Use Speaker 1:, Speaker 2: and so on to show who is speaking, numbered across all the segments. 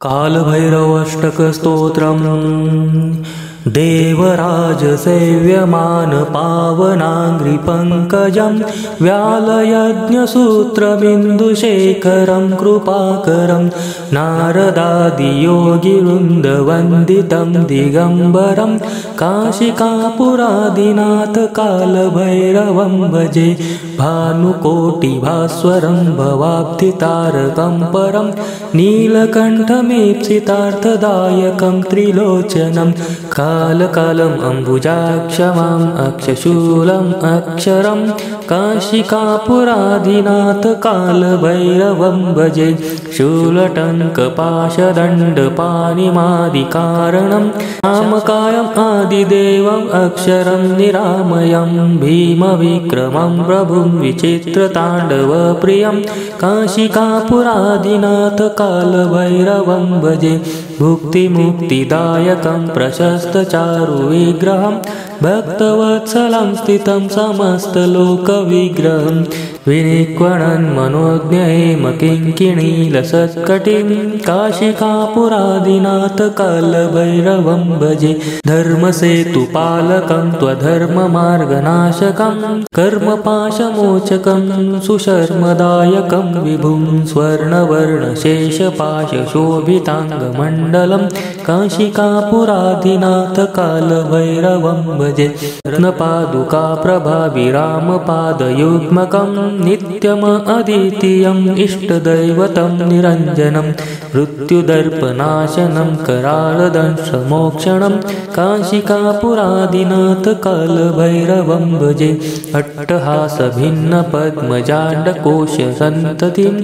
Speaker 1: कालभैरवाष्टकस्तोत्रम् देवराजसेव्यमान पावनाङ्घ्रिपङ्कजं व्यालयज्ञसूत्रबिन्दुशेखरं कृपाकरं नारदादियोगिवृन्दवन्दितं दिगम्बरं काशिकापुरादिनाथ कालभैरवं भजे भानुकोटिभास्वरं भवाब्धितारकं परं नीलकण्ठमेप्सितार्थदायकं त्रिलोचनं कालकालम् अम्बुजाक्षमाम् अक्षशूलम् अक्षरं काशिकापुरादिनाथ कालभैरवं भजे शूलटङ्कपाशदण्डपाणिमादिकारणं रामकायम् आदिदेवम् अक्षरं निरामयं भीमविक्रमं प्रभुं विचित्रताण्डवप्रियं काशिकापुरादिनाथ कालभैरवं भजे भुक्तिमुक्तिदायकं प्रशस्तचारुविग्रहं भक्तवत्सलं स्थितं समस्तलोकविग्रहं विनिक्वणन् मनोज्ञहेमकिङ्किणीलसत्कटिं काशिकापुरादिनाथ कालभैरवं भजे धर्मसेतुपालकं त्वधर्ममार्गनाशकं कर्मपाशमोचकं सुशर्मदायकं विभुं स्वर्णवर्णशेषपाशशोभिताङ्गमण्डलं काशिकापुरादिनाथ कालभैरवं भजे रत्नपादुकाप्रभाविरामपादयुग्मकं नित्यम् अद्वितीयम् इष्टदैवतं निरञ्जनं मृत्युदर्पनाशनं करालदंशमोक्षणं काशिकापुरादिनाथ कालभैरवं भजे अट्टहासभिन्नपद्मजाण्डकोशसन्ततिं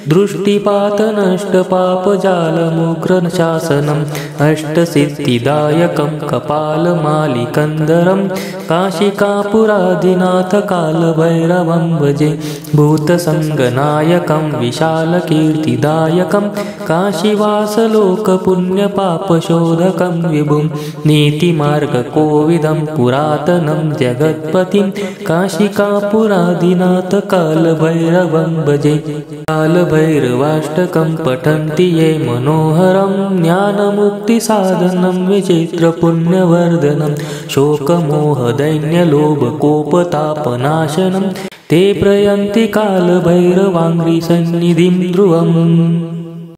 Speaker 1: दृष्टिपातनष्टपापजालमुग्रशासनम् अष्टसिद्धिदायकं कपालमालिकन्दरं काशिकापुरादिनाथ कालभैरवं भजे भूतसङ्गनायकं विशालकीर्तिदायकं काशीवासलोकपुण्यपापशोधकं विभुं नीतिमार्गकोविदं पुरातनं जगत्पतिं काशिकापुरादिनाथ कालभैरवं भजे कालभैरवाष्टकं पठन्ति ये मनोहरं ज्ञानमुक्तिसाधनं विचित्रपुण्यवर्धनं शोकमोहदैन्यलोभकोपतापनाशनं ते प्रयन्ति कालभैरवाङ्घ्रिसन्निधिं ध्रुवम्।